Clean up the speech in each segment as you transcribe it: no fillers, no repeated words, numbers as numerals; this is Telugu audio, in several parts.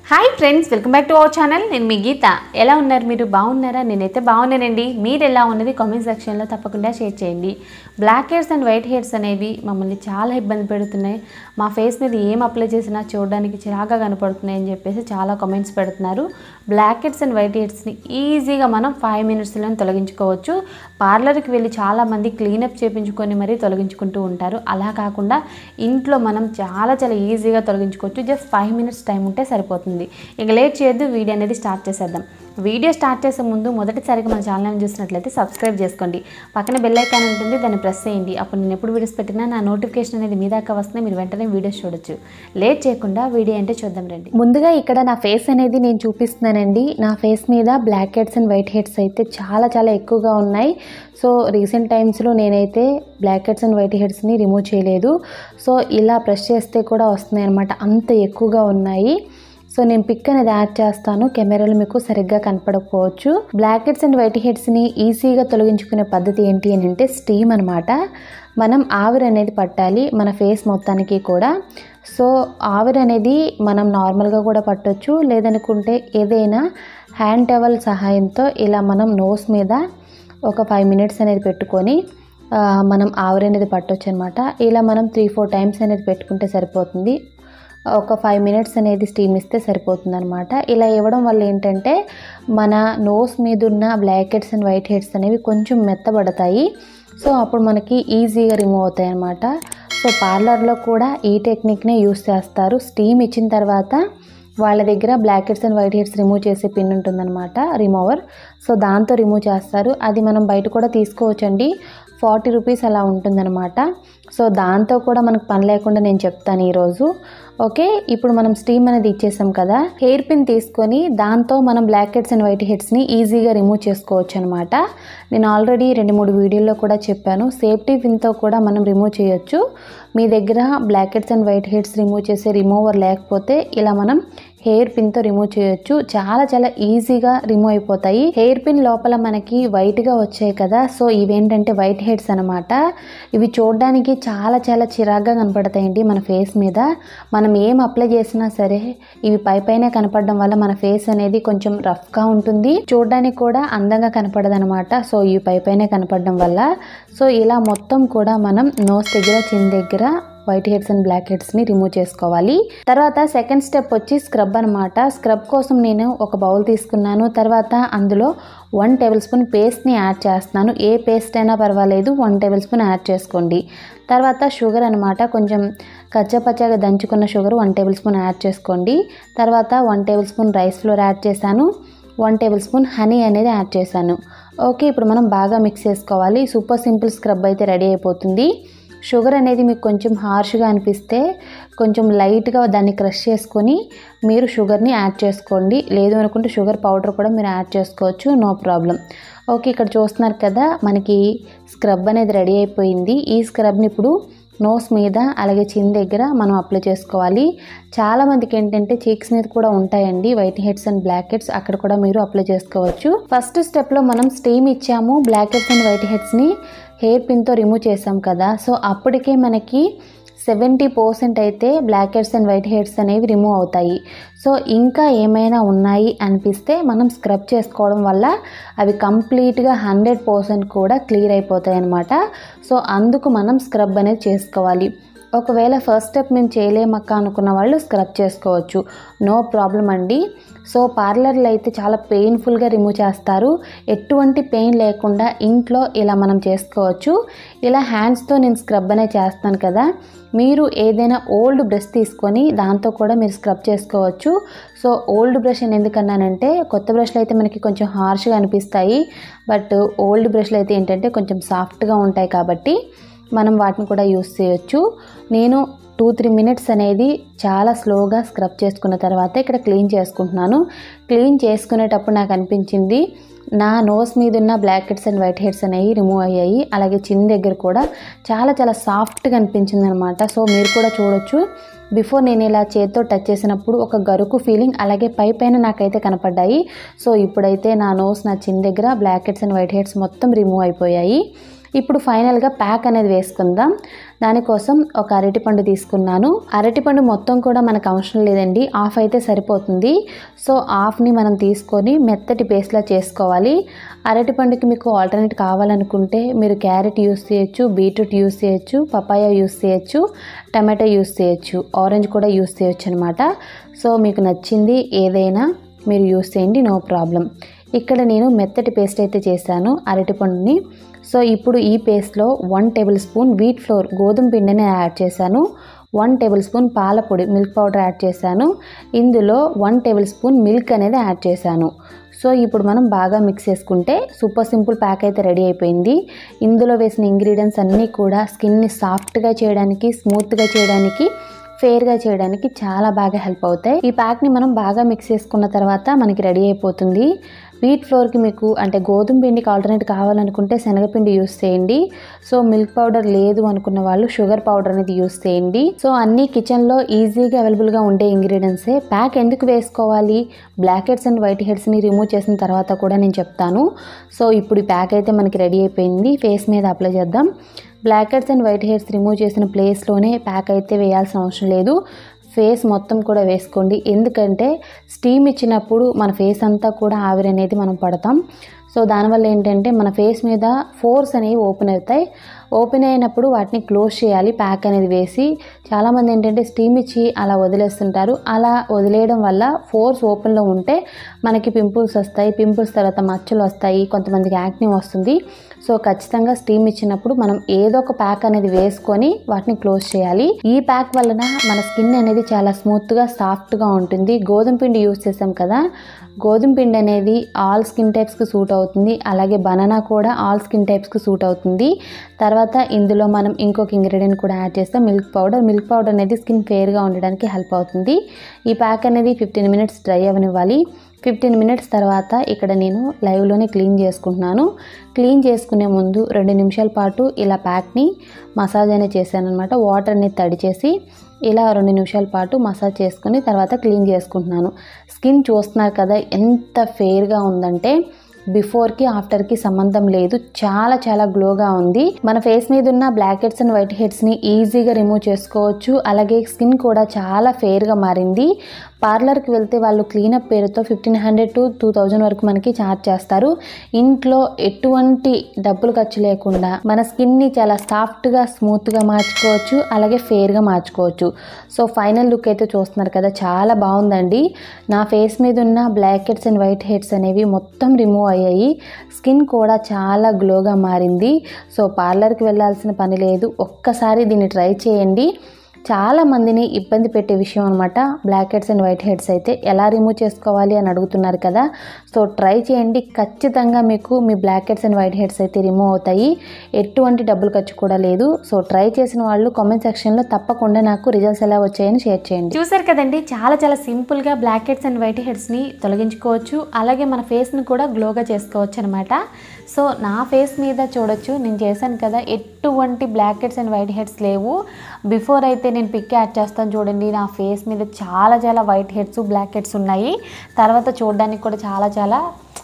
Hi friends, welcome back to our channel. నేను మీ గీత. ఎలా ఉన్నారు? మీరు బాగున్నారా? నేనైతే బాగున్నానండి. మీరు ఎలా ఉన్నది కామెంట్ సెక్షన్లో తప్పకుండా షేర్ చేయండి. Black heads and white heads అనేవి మమ్మల్ని చాలా ఇబ్బంది పెడుతున్నాయి. మా ఫేస్ మీద ఏం అప్లై చేసినా చూడడానికి చిరాగా కనపడుతున్నాయి అని చెప్పేసి చాలా కామెంట్స్ పెడుతున్నారు. బ్లాక్ హెడ్స్ అండ్ వైట్ హెడ్స్ని ఈజీగా మనం 5 minutesలో తొలగించుకోవచ్చు. పార్లర్కి వెళ్ళి చాలామంది క్లీనప్ చేయించుకొని మరీ తొలగించుకుంటూ ఉంటారు. అలా కాకుండా ఇంట్లో మనం చాలా ఈజీగా తొలగించుకోవచ్చు. జస్ట్ 5 minutes టైం ఉంటే సరిపోతుంది. ఇక లేట్ చేయొద్దు, వీడియో అనేది స్టార్ట్ చేసేద్దాం. వీడియో స్టార్ట్ చేసే ముందు మొదటిసారిగా మన ఛానల్ చూసినట్లయితే సబ్స్క్రైబ్ చేసుకోండి. పక్కన బెల్ ఐకాన్ ఉంటుంది, దాన్ని ప్రెస్ చేయండి. అప్పుడు నేను ఎప్పుడు వీడియోస్ పెట్టినా నా నోటిఫికేషన్ అనేది మీ దాకా వస్తే మీరు వెంటనే వీడియోస్ చూడొచ్చు. లేట్ చేయకుండా వీడియో అంటే చూద్దాం రండి. ముందుగా ఇక్కడ నా ఫేస్ అనేది నేను చూపిస్తున్నానండి. నా ఫేస్ మీద black heads and white heads అయితే చాలా ఎక్కువగా ఉన్నాయి. సో రీసెంట్ టైమ్స్లో నేనైతే బ్లాక్ హెడ్స్ అండ్ వైట్ హెడ్స్ని రిమూవ్ చేయలేదు. సో ఇలా ప్రెస్ చేస్తే కూడా వస్తున్నాయి అన్నమాట, అంత ఎక్కువగా ఉన్నాయి. సో నేను పిక్ అనేది యాడ్ చేస్తాను, కెమెరాలో మీకు సరిగ్గా కనపడకపోవచ్చు. బ్లాక్ హెడ్స్ అండ్ వైట్ హెడ్స్ని ఈజీగా తొలగించుకునే పద్ధతి ఏంటి అని అంటే స్టీమ్ అనమాట. మనం ఆవిరి అనేది పట్టాలి మన ఫేస్ మొత్తానికి కూడా. సో ఆవిరి అనేది మనం నార్మల్గా కూడా పట్టొచ్చు, లేదనుకుంటే ఏదైనా హ్యాండ్ టవల్ సహాయంతో ఇలా మనం నోస్ మీద ఒక 5 minutes అనేది పెట్టుకొని మనం ఆవిరి అనేది పట్టొచ్చు అనమాట. ఇలా మనం 3-4 times అనేది పెట్టుకుంటే సరిపోతుంది. ఒక 5 minutes అనేది స్టీమ్ ఇస్తే సరిపోతుంది అనమాట. ఇలా ఇవ్వడం వల్ల ఏంటంటే మన నోస్ మీద ఉన్న black heads and white heads అనేవి కొంచెం మెత్తబడతాయి. సో అప్పుడు మనకి ఈజీగా రిమూవ్ అవుతాయి అన్నమాట. సో పార్లర్లో కూడా ఈ టెక్నిక్నే యూస్ చేస్తారు. స్టీమ్ ఇచ్చిన తర్వాత వాళ్ళ దగ్గర black heads and white heads remove చేసే పిన్ ఉంటుందన్నమాట, రిమూవర్. సో దాంతో రిమూవ్ చేస్తారు. అది మనం బయట కూడా తీసుకోవచ్చండి, 40 rupees అలా ఉంటుందన్నమాట. సో దాంతో కూడా మనకు పని లేకుండా నేను చెప్తాను ఈరోజు. ఓకే, ఇప్పుడు మనం స్టీమ్ అనేది ఇచ్చేసాం కదా, హెయిర్ పిన్ తీసుకొని దాంతో మనం బ్లాక్ హెడ్స్ అండ్ వైట్ హెడ్స్ని ఈజీగా రిమూవ్ చేసుకోవచ్చు అనమాట. నేను ఆల్రెడీ 2-3 వీడియోల్లో కూడా చెప్పాను, సేఫ్టీ పిన్తో కూడా మనం రిమూవ్ చేయొచ్చు. మీ దగ్గర black heads and white heads remove చేసే రిమూవర్ లేకపోతే ఇలా మనం హెయిర్ పిన్తో రిమూవ్ చేయొచ్చు. చాలా ఈజీగా రిమూవ్ అయిపోతాయి. హెయిర్ పిన్ లోపల మనకి వైట్గా వచ్చాయి కదా, సో ఇవేంటంటే వైట్ హెడ్స్ అనమాట. ఇవి చూడడానికి చాలా చిరాగ్గా కనపడతాయండి మన ఫేస్ మీద. మనం ఏం అప్లై చేసినా సరే ఇవి పైనే కనపడడం వల్ల మన ఫేస్ అనేది కొంచెం రఫ్గా ఉంటుంది, చూడడానికి కూడా అందంగా కనపడదు అనమాట. సో ఇవి పైనే కనపడడం వల్ల. సో ఇలా మొత్తం కూడా మనం నోస్ దగ్గర, చిన్ దగ్గర వైట్ హెడ్స్ అండ్ బ్లాక్ హెడ్స్ని రిమూవ్ చేసుకోవాలి. తర్వాత సెకండ్ స్టెప్ వచ్చి స్క్రబ్ అనమాట. స్క్రబ్ కోసం నేను ఒక బౌల్ తీసుకున్నాను. తర్వాత అందులో 1 tablespoon పేస్ట్ని యాడ్ చేస్తున్నాను. ఏ పేస్ట్ అయినా పర్వాలేదు, 1 tablespoon యాడ్ చేసుకోండి. తర్వాత షుగర్ అనమాట, కొంచెం కచ్చపచ్చగా దంచుకున్న షుగర్ 1 tablespoon యాడ్ చేసుకోండి. తర్వాత 1 tablespoon రైస్ ఫ్లోర్ యాడ్ చేశాను. 1 tablespoon హనీ అనేది యాడ్ చేశాను. ఓకే, ఇప్పుడు మనం బాగా మిక్స్ చేసుకోవాలి. సూపర్ సింపుల్ స్క్రబ్ అయితే రెడీ అయిపోతుంది. షుగర్ అనేది మీకు కొంచెం హార్ష్గా అనిపిస్తే కొంచెం లైట్గా దాన్ని క్రష్ చేసుకొని మీరు షుగర్ని యాడ్ చేసుకోండి. లేదు అనుకుంటే షుగర్ పౌడర్ కూడా మీరు యాడ్ చేసుకోవచ్చు, నో ప్రాబ్లం. ఓకే, ఇక్కడ చూస్తున్నారు కదా, మనకి స్క్రబ్ అనేది రెడీ అయిపోయింది. ఈ స్క్రబ్ని ఇప్పుడు నోస్ మీద అలాగే చిన్ దగ్గర మనం అప్లై చేసుకోవాలి. చాలామందికి ఏంటంటే చీక్స్ మీద కూడా ఉంటాయండి white heads and black heads, అక్కడ కూడా మీరు అప్లై చేసుకోవచ్చు. ఫస్ట్ స్టెప్లో మనం స్టీమ్ ఇచ్చాము, బ్లాక్ హెడ్స్ అండ్ వైట్ హెడ్స్ని హెయిర్ పిన్తో రిమూవ్ చేసాం కదా. సో అప్పటికే మనకి 70% అయితే black heads and white heads అనేవి రిమూవ్ అవుతాయి. సో ఇంకా ఏమైనా ఉన్నాయి అనిపిస్తే మనం స్క్రబ్ చేసుకోవడం వల్ల అవి కంప్లీట్గా 100% కూడా క్లియర్ అయిపోతాయి అన్నమాట. సో అందుకు మనం స్క్రబ్ అనేది చేసుకోవాలి. ఒకవేళ ఫస్ట్ స్టెప్ మేము చేయలేమక్క అనుకున్న వాళ్ళు స్క్రబ్ చేసుకోవచ్చు, నో ప్రాబ్లం అండి. సో పార్లర్లో అయితే చాలా పెయిన్ఫుల్గా రిమూవ్ చేస్తారు. ఎటువంటి పెయిన్ లేకుండా ఇంట్లో ఇలా మనం చేసుకోవచ్చు. ఇలా హ్యాండ్స్తో నేను స్క్రబ్ అనేది చేస్తాను కదా, మీరు ఏదైనా ఓల్డ్ బ్రష్ తీసుకొని దాంతో కూడా మీరు స్క్రబ్ చేసుకోవచ్చు. సో ఓల్డ్ బ్రష్ అని ఎందుకన్నానంటే కొత్త బ్రష్లు అయితే మనకి కొంచెం హార్ష్గా అనిపిస్తాయి, బట్ ఓల్డ్ బ్రష్లు అయితే ఏంటంటే కొంచెం సాఫ్ట్గా ఉంటాయి కాబట్టి మనం వాటిని కూడా యూస్ చేయొచ్చు. నేను 2-3 minutes అనేది చాలా స్లోగా స్క్రబ్ చేసుకున్న తర్వాత ఇక్కడ క్లీన్ చేసుకుంటున్నాను. క్లీన్ చేసుకునేటప్పుడు నాకు అనిపించింది నా నోస్ మీద ఉన్న black heads and white heads అనేవి రిమూవ్ అయ్యాయి. అలాగే చిన్ దగ్గర కూడా చాలా సాఫ్ట్గా అనిపించింది అనమాట. సో మీరు కూడా చూడొచ్చు, బిఫోర్ నేను ఇలా చేత్తో టచ్ చేసినప్పుడు ఒక గరుకు ఫీలింగ్ అలాగే పైన నాకైతే కనపడ్డాయి. సో ఇప్పుడైతే నా నోస్, నా చిన్ దగ్గర black heads and white heads మొత్తం రిమూవ్ అయిపోయాయి. ఇప్పుడు ఫైనల్గా ప్యాక్ అనేది వేసుకుందాం. దానికోసం ఒక అరటిపండు తీసుకున్నాను. అరటిపండు మొత్తం కూడా మనకు అవసరం లేదండి, హాఫ్ అయితే సరిపోతుంది. సో హాఫ్ని మనం తీసుకొని మెత్తటి పేస్ట్లా చేసుకోవాలి. అరటిపండుకి మీకు ఆల్టర్నేట్ కావాలనుకుంటే మీరు క్యారెట్ యూస్ చేయొచ్చు, బీట్రూట్ యూస్ చేయొచ్చు, పపాయ యూస్ చేయొచ్చు, టమాటో యూస్ చేయొచ్చు, ఆరెంజ్ కూడా యూస్ చేయొచ్చు అనమాట. సో మీకు నచ్చింది ఏదైనా మీరు యూస్ చేయండి, నో ప్రాబ్లం. ఇక్కడ నేను మెత్తటి పేస్ట్ అయితే చేశాను అరటిపండుని. సో ఇప్పుడు ఈ పేస్ట్లో 1 టేబుల్ స్పూన్ వీట్ ఫ్లోర్ గోధుమ పిండిని యాడ్ చేశాను. 1 టేబుల్ స్పూన్ పాలపొడి మిల్క్ పౌడర్ యాడ్ చేశాను. ఇందులో 1 టేబుల్ స్పూన్ మిల్క్ అనేది యాడ్ చేశాను. సో ఇప్పుడు మనం బాగా మిక్స్ చేసుకుంటే సూపర్ సింపుల్ ప్యాక్ అయితే రెడీ అయిపోయింది. ఇందులో వేసిన ఇంగ్రీడియంట్స్ అన్నీ కూడా స్కిన్ని సాఫ్ట్గా చేయడానికి, స్మూత్గా చేయడానికి, ఫేర్గా చేయడానికి చాలా బాగా హెల్ప్ అవుతాయి. ఈ ప్యాక్ని మనం బాగా మిక్స్ చేసుకున్న తర్వాత మనకి రెడీ అయిపోతుంది. వీట్ ఫ్లోర్కి మీకు అంటే గోధుమ పిండికి ఆల్టర్నేట్ కావాలనుకుంటే శనగపిండి యూస్ చేయండి. సో మిల్క్ పౌడర్ లేదు అనుకున్న వాళ్ళు షుగర్ పౌడర్ అనేది యూస్ చేయండి. సో అన్నీ కిచెన్లో ఈజీగా అవైలబుల్గా ఉండే ఇంగ్రీడియంట్సే. ప్యాక్ ఎందుకు వేసుకోవాలి, బ్లాక్ హెడ్స్ అండ్ వైట్ హెడ్స్ని రిమూవ్ చేసిన తర్వాత కూడా నేను చెప్తాను. సో ఇప్పుడు ఈ ప్యాక్ అయితే మనకి రెడీ అయిపోయింది. ఫేస్ మీద అప్లై చేద్దాం. Black heads and white heads remove చేసిన ప్లేస్లోనే ప్యాక్ అయితే వేయాల్సిన అవసరం లేదు, ఫేస్ మొత్తం కూడా వేసుకోండి. ఎందుకంటే స్టీమ్ ఇచ్చినప్పుడు మన ఫేస్ అంతా కూడా ఆవిరి అనేది మనం పడతాం. సో దానివల్ల ఏంటంటే మన ఫేస్ మీద పోర్స్ అనేవి ఓపెన్ అవుతాయి. ఓపెన్ అయినప్పుడు వాటిని క్లోజ్ చేయాలి ప్యాక్ అనేది వేసి. చాలామంది ఏంటంటే స్టీమ్ ఇచ్చి అలా వదిలేస్తుంటారు. అలా వదిలేయడం వల్ల పోర్స్ ఓపెన్లో ఉంటే మనకి పింపుల్స్ వస్తాయి, పింపుల్స్ తర్వాత మచ్చలు వస్తాయి, కొంతమందికి యాక్నే వస్తుంది. సో ఖచ్చితంగా స్టీమ్ ఇచ్చినప్పుడు మనం ఏదో ఒక ప్యాక్ అనేది వేసుకొని వాటిని క్లోజ్ చేయాలి. ఈ ప్యాక్ వలన మన స్కిన్ అనేది చాలా స్మూత్గా, సాఫ్ట్గా ఉంటుంది. గోధుమ పిండి యూస్ చేసాం కదా, గోధుమ పిండి అనేది ఆల్ స్కిన్ టైప్స్కి సూట్ అవుతుంది. అలాగే బనానా కూడా ఆల్ స్కిన్ టైప్స్కి సూట్ అవుతుంది. తర్వాత ఇందులో మనం ఇంకొక ఇంగ్రీడియంట్ కూడా యాడ్ చేస్తాం, మిల్క్ పౌడర్. మిల్క్ పౌడర్ అనేది స్కిన్ ఫేర్గా ఉండడానికి హెల్ప్ అవుతుంది. ఈ ప్యాక్ అనేది 15 మినిట్స్ డ్రై అవ్వనివ్వాలి. 15 మినిట్స్ తర్వాత ఇక్కడ నేను లైవ్లోనే క్లీన్ చేసుకుంటున్నాను. క్లీన్ చేసుకునే ముందు 2 నిమిషాల పాటు ఇలా ప్యాక్ని మసాజ్ అనేది చేశాను అనమాట. వాటర్ అనేది తడిచేసి ఇలా 2 నిమిషాల పాటు మసాజ్ చేసుకుని తర్వాత క్లీన్ చేసుకుంటున్నాను. స్కిన్ చూస్తున్నారు కదా ఎంత ఫేర్గా ఉందంటే బిఫోర్కి ఆఫ్టర్కి సంబంధం లేదు, చాలా చాలా గ్లోగా ఉంది. మన ఫేస్ మీద ఉన్న బ్లాక్ హెడ్స్ అండ్ వైట్ హెడ్స్ని ఈజీగా రిమూవ్ చేసుకోవచ్చు. అలాగే స్కిన్ కూడా చాలా ఫేర్గా మారింది. పార్లర్కి వెళ్తే వాళ్ళు క్లీనప్ పేరుతో 1500 to 2000 వరకు మనకి ఛార్జ్ చేస్తారు. ఇంట్లో ఎటువంటి డబ్బులు ఖర్చు లేకుండా మన స్కిన్ని చాలా సాఫ్ట్గా, స్మూత్గా మార్చుకోవచ్చు, అలాగే ఫేర్గా మార్చుకోవచ్చు. సో ఫైనల్ లుక్ అయితే చూస్తున్నారు కదా, చాలా బాగుందండి. నా ఫేస్ మీద ఉన్న black heads and white heads అనేవి మొత్తం రిమూవ్ అయ్యాయి. స్కిన్ కూడా చాలా గ్లోగా మారింది. సో పార్లర్కి వెళ్ళాల్సిన పని లేదు, ఒక్కసారి దీన్ని ట్రై చేయండి. చాలా మందిని ఇబ్బంది పెట్టే విషయం అనమాట black heads and white heads. అయితే ఎలా రిమూవ్ చేసుకోవాలి అని అడుగుతున్నారు కదా, సో ట్రై చేయండి. ఖచ్చితంగా మీకు మీ black heads and white heads అయితే రిమూవ్ అవుతాయి. ఎటువంటి డబ్బులు ఖర్చు కూడా లేదు. సో ట్రై చేసిన వాళ్ళు కామెంట్ సెక్షన్లో తప్పకుండా నాకు రిజల్ట్స్ ఎలా వచ్చాయని షేర్ చేయండి. చూసారు కదండి, చాలా చాలా సింపుల్గా బ్లాక్ హెడ్స్ అండ్ వైట్ హెడ్స్ని తొలగించుకోవచ్చు. అలాగే మన ఫేస్ని కూడా గ్లోగా చేసుకోవచ్చు అనమాట. సో నా ఫేస్ మీద చూడొచ్చు, నేను చేశాను కదా, ఎటువంటి black heads and white heads లేవు. బిఫోర్ అయితే నేను పిక్ యాడ్ చేస్తాను చూడండి, నా ఫేస్ మీద చాలా చాలా వైట్ హెడ్స్, బ్లాక్ హెడ్స్ ఉన్నాయి. తర్వాత చూడడానికి కూడా చాలా చాలా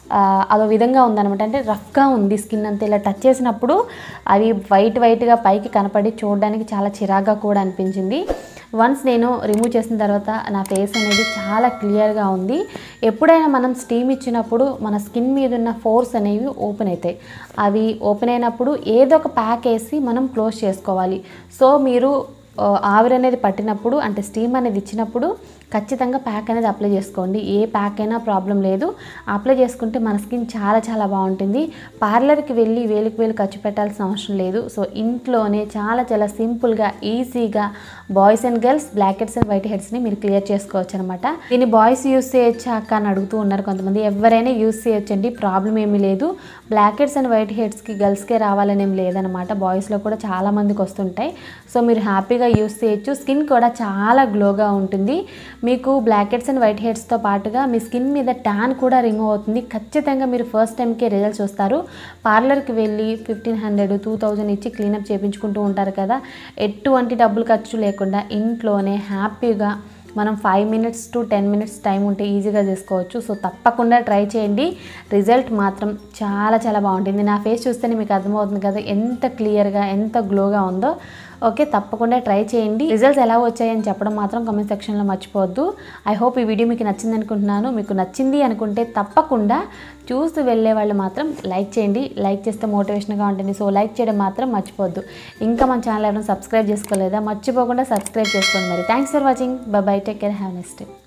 అదో విధంగా ఉందన్నమాట. అంటే రఫ్గా ఉంది స్కిన్ అంతా. ఇలా టచ్ చేసినప్పుడు అవి వైట్గా పైకి కనపడి చూడడానికి చాలా చిరాగ్గా కూడా అనిపించింది. వన్స్ నేను రిమూవ్ చేసిన తర్వాత నా ఫేస్ అనేది చాలా క్లియర్గా ఉంది. ఎప్పుడైనా మనం స్టీమ్ ఇచ్చినప్పుడు మన స్కిన్ మీద ఉన్న పోర్స్ అనేవి ఓపెన్ అవుతాయి. అవి ఓపెన్ అయినప్పుడు ఏదో ఒక ప్యాక్ వేసి మనం క్లోజ్ చేసుకోవాలి. సో మీరు ఆవిరి అనేది పట్టినప్పుడు అంటే స్టీమ్ అనేది ఇచ్చినప్పుడు ఖచ్చితంగా ప్యాక్ అనేది అప్లై చేసుకోండి. ఏ ప్యాక్ అయినా ప్రాబ్లం లేదు, అప్లై చేసుకుంటే మన స్కిన్ చాలా చాలా బాగుంటుంది. పార్లర్కి వెళ్ళి వేలు ఖర్చు పెట్టాల్సిన అవసరం లేదు. సో ఇంట్లోనే చాలా చాలా సింపుల్గా, ఈజీగా boys and girls black heads and white హెడ్స్ని మీరు క్లియర్ చేసుకోవచ్చు అనమాట. దీన్ని బాయ్స్ యూస్ చేయొచ్చా అక్క అని అడుగుతూ ఉన్నారు కొంతమంది. ఎవరైనా యూస్ చేయొచ్చండి, ప్రాబ్లం ఏమీ లేదు. బ్లాక్ హెడ్స్ అండ్ వైట్ హెడ్స్కి గర్ల్స్కే రావాలని ఏం లేదనమాట, బాయ్స్లో కూడా చాలామందికి వస్తుంటాయి. సో మీరు హ్యాపీగా యూస్ చేయొచ్చు. స్కిన్ కూడా చాలా గ్లోగా ఉంటుంది. మీకు బ్లాక్ హెడ్స్ అండ్ వైట్ హెడ్స్తో పాటుగా మీ స్కిన్ మీద ట్యాన్ కూడా రిమూవ్ అవుతుంది. ఖచ్చితంగా మీరు ఫస్ట్ టైంకే రిజల్ట్స్ చూస్తారు. పార్లర్కి వెళ్ళి 1500, 2000 ఇచ్చి క్లీనప్ చేయించుకుంటూ ఉంటారు కదా, ఎటువంటి డబ్బులు ఖర్చు లేకుండా ఇంట్లోనే హ్యాపీగా మనం 5 minutes to 10 minutes టైం ఉంటే ఈజీగా చేసుకోవచ్చు. సో తప్పకుండా ట్రై చేయండి. రిజల్ట్ మాత్రం చాలా చాలా బాగుంటుంది. నా ఫేస్ చూస్తేనే మీకు అర్థమవుతుంది కదా ఎంత క్లియర్గా ఎంత గ్లోగా ఉందో. ఓకే, తప్పకుండా ట్రై చేయండి. రిజల్ట్స్ ఎలా వచ్చాయని చెప్పడం మాత్రం కామెంట్ సెక్షన్లో మర్చిపోవద్దు. ఐ హోప్ ఈ వీడియో మీకు నచ్చింది అనుకుంటున్నాను. మీకు నచ్చింది అనుకుంటే తప్పకుండా చూస్తూ వెళ్ళే వాళ్ళు మాత్రం లైక్ చేయండి. లైక్ చేస్తే మోటివేషన్గా ఉంటుంది. సో లైక్ చేయడం మాత్రం మర్చిపోవద్దు. ఇంకా మన ఛానల్ ఎవరైనా సబ్స్క్రైబ్ చేసుకోలేదా, మర్చిపోకుండా సబ్స్క్రైబ్ చేసుకోండి. మరి thanks for watching. Bye bye, take care, have next day.